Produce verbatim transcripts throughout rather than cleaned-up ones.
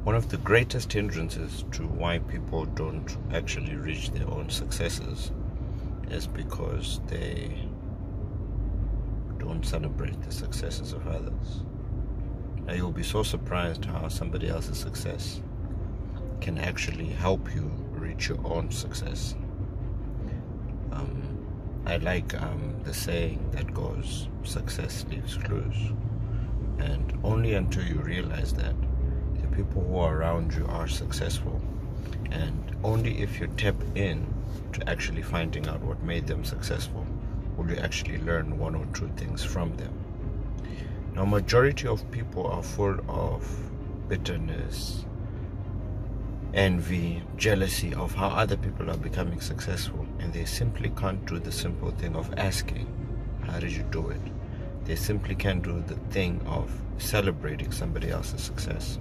One of the greatest hindrances to why people don't actually reach their own successes is because they don't celebrate the successes of others. Now, you'll be so surprised how somebody else's success can actually help you reach your own success. Um, I like um, the saying that goes, success leaves clues. And only until you realize that the people who are around you are successful, and only if you tap in to actually finding out what made them successful will you actually learn one or two things from them. Now, majority of people are full of bitterness, envy, jealousy of how other people are becoming successful, and they simply can't do the simple thing of asking, how did you do it? They simply can't do the thing of celebrating somebody else's success.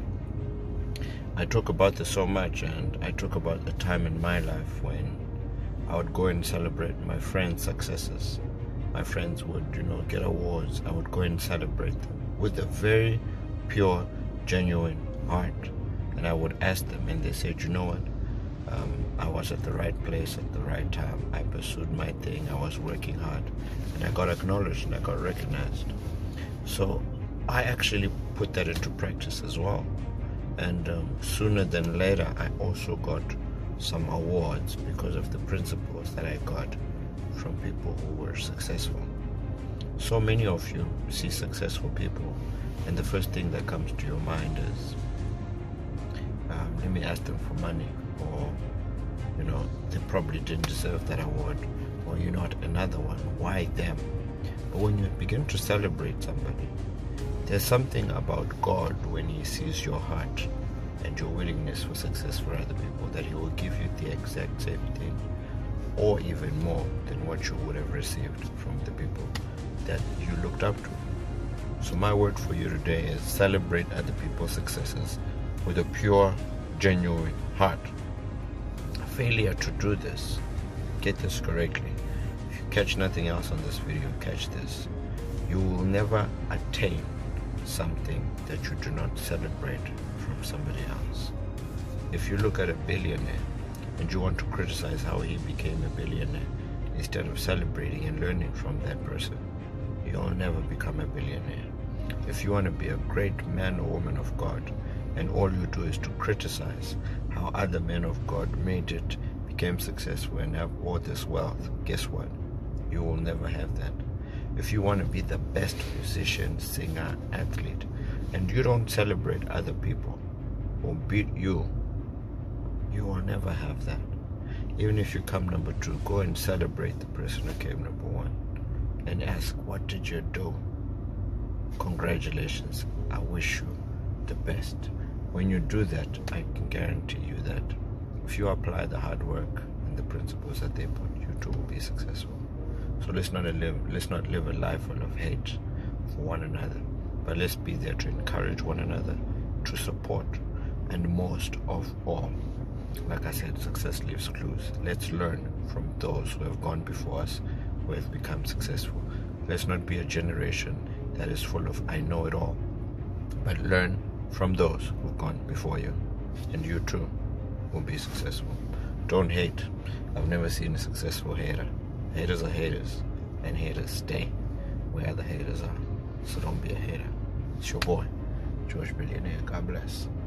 I talk about this so much, and I talk about a time in my life when I would go and celebrate my friends' successes. My friends would, you know, get awards. I would go and celebrate them with a very pure, genuine heart. And I would ask them, and they said, you know what? Um, I was at the right place at the right time. I pursued my thing. I was working hard, and I got acknowledged and I got recognized. So I actually put that into practice as well. And um, sooner than later, I also got some awards because of the principles that I got from people who were successful. So many of you see successful people, and the first thing that comes to your mind is, um, let me ask them for money, or, you know, they probably didn't deserve that award, or, you know what, another one, why them? But when you begin to celebrate somebody, there's something about God when He sees your heart and your willingness for success for other people, that He will give you the exact same thing, or even more than what you would have received from the people that you looked up to. So my word for you today is celebrate other people's successes with a pure, genuine heart. Failure to do this, get this correctly. If you catch nothing else on this video, catch this. You will never attain something that you do not celebrate from somebody else. If you look at a billionaire and you want to criticize how he became a billionaire, instead of celebrating and learning from that person, you'll never become a billionaire. If you want to be a great man or woman of God, and all you do is to criticize how other men of God made it, became successful, and have all this wealth, guess what? You will never have that. If you want to be the best musician, singer, athlete, and you don't celebrate other people who beat you, you will never have that. Even if you come number two, go and celebrate the person who came number one and ask, what did you do? Congratulations. I wish you the best. When you do that, I can guarantee you that if you apply the hard work and the principles that they put, you too will be successful. So let's not live, let's not live a life full of hate for one another, but let's be there to encourage one another, to support, and most of all, like I said, success leaves clues. Let's learn from those who have gone before us, who have become successful. Let's not be a generation that is full of I know it all, but learn from those who've gone before you, and you too will be successful. Don't hate. I've never seen a successful hater. Haters are haters, and haters stay where the haters are. So don't be a hater. It's your boy, George Billionaire. God bless.